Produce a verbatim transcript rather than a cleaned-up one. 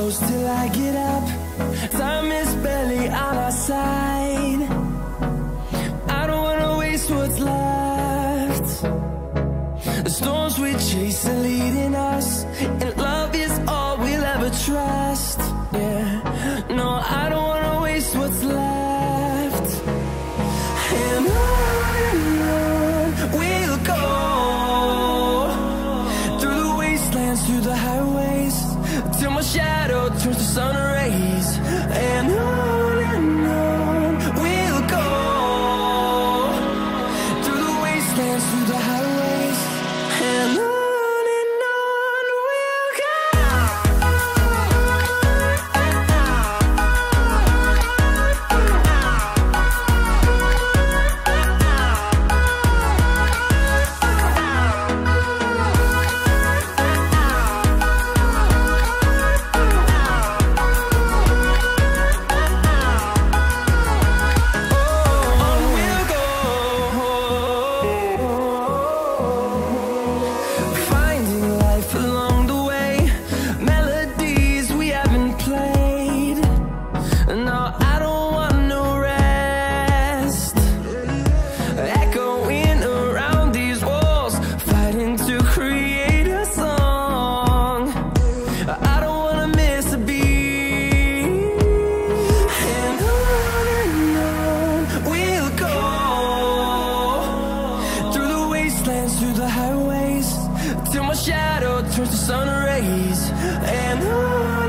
close till I get up. Time is barely on our side. I don't wanna waste what's left. The storms we chase are leading us, and love is all we'll ever trust. Yeah, no, I don't wanna waste what's left. And on and on we'll go, through the wastelands, through the highways, till my shadow turns to sun rays. And on and on we'll go, through the wastelands, through the highways, and on. Through the highways, till my shadow turns to sun rays. And on.